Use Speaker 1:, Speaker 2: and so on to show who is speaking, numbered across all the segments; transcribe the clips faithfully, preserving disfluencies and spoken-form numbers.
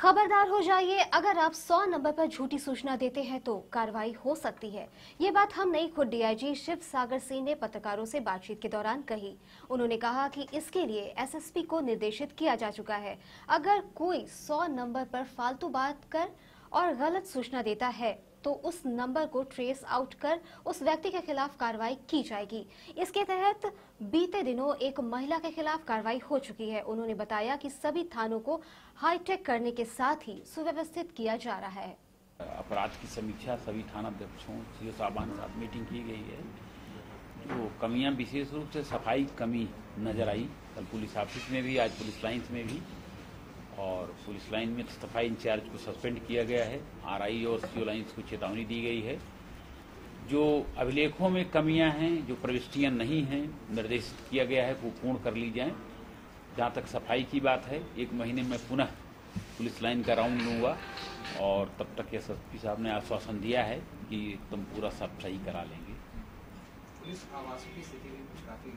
Speaker 1: खबरदार हो जाइए, अगर आप सौ नंबर पर झूठी सूचना देते हैं तो कार्रवाई हो सकती है। ये बात हमने खुद डीआईजी शिव सागर सिंह ने पत्रकारों से बातचीत के दौरान कही। उन्होंने कहा कि इसके लिए एसएसपी को निर्देशित किया जा चुका है। अगर कोई सौ नंबर पर फालतू बात कर और गलत सूचना देता है तो उस नंबर को ट्रेस आउट कर उस व्यक्ति के खिलाफ कार्रवाई की जाएगी। इसके तहत बीते दिनों एक महिला के खिलाफ कार्रवाई हो चुकी है। उन्होंने बताया कि सभी थानों को हाईटेक करने के साथ ही सुव्यवस्थित किया जा रहा है।
Speaker 2: अपराध की समीक्षा सभी थानाध्यक्षों सीओ साहबान के साथ मीटिंग की गई है। जो कमियां विशेष रूप से सफाई कमी नजर आई कल पुलिस ऑफिस में भी, आज पुलिस लाइन्स में भी, और पुलिस लाइन में सफाई इंचार्ज को सस्पेंड किया गया है। आरआई और सीओ लाइन्स को चेतावनी दी गई है। जो अभिलेखों में कमियां हैं, जो प्रविष्टियां नहीं हैं, निर्देशित किया गया है वो पूर्ण कर ली जाएं। जहां तक सफाई की बात है, एक महीने में पुनः पुलिस लाइन का राउंड लूंगा और तब तक एसएसपी साहब ने आश्वासन दिया है कि एकदम पूरा सब सही करा लेंगे।
Speaker 3: पुलिस आवासों की स्थिति भी कुछ काफी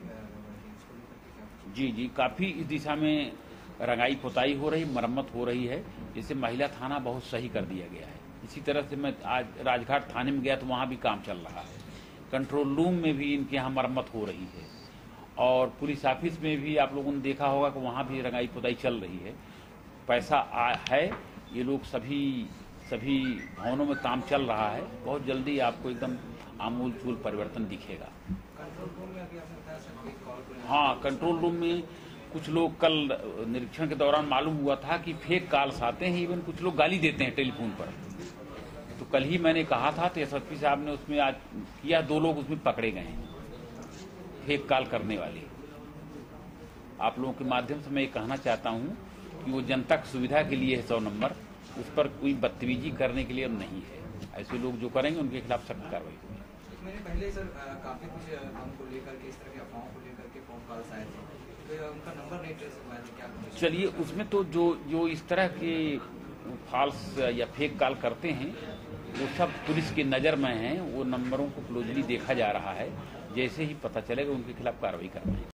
Speaker 2: जी जी काफी इस दिशा में रंगाई पुताई हो रही, मरम्मत हो रही है। जिससे महिला थाना बहुत सही कर दिया गया है। इसी तरह से मैं आज राजघाट थाने में गया तो वहाँ भी काम चल रहा है। कंट्रोल रूम में भी इनके यहाँ मरम्मत हो रही है और पुलिस ऑफिस में भी आप लोगों ने देखा होगा कि वहाँ भी रंगाई पुताई चल रही है। पैसा आ, है, ये लोग सभी सभी भवनों में काम चल रहा है। बहुत जल्दी आपको एकदम आमूल चूल परिवर्तन दिखेगा।
Speaker 3: कंट्रोल रूम में अभी आपने बताया सर कोई कॉल?
Speaker 2: हाँ, कंट्रोल रूम में कुछ लोग कल निरीक्षण के दौरान मालूम हुआ था कि फेक कॉल्स आते हैं, इवन कुछ लोग गाली देते हैं टेलीफोन पर। तो कल ही मैंने कहा था तो एसएसपी साहब ने उसमें आज किया, दो लोग उसमें पकड़े गए हैं फेक कॉल करने वाले। आप लोगों के माध्यम से मैं ये कहना चाहता हूं कि वो जनता की सुविधा के लिए है सौ नंबर, उस पर कोई बदतमीजी करने के लिए नहीं है। ऐसे लोग जो करेंगे उनके खिलाफ सख्त कार्रवाई होगी।
Speaker 3: मैंने पहले सर काफी कुछ हमको लेकर के इस तरह के अफवाहों को लेकर के फोन कॉल्स आए थे, तो उनका नंबर नहीं ट्रेस हुआ है। क्या
Speaker 2: चलिए, उसमें तो जो जो इस तरह के फॉल्स या फेक कॉल करते हैं वो सब पुलिस की नज़र में हैं। वो नंबरों को क्लोजली देखा जा रहा है। जैसे ही पता चलेगा उनके खिलाफ कार्रवाई करना है।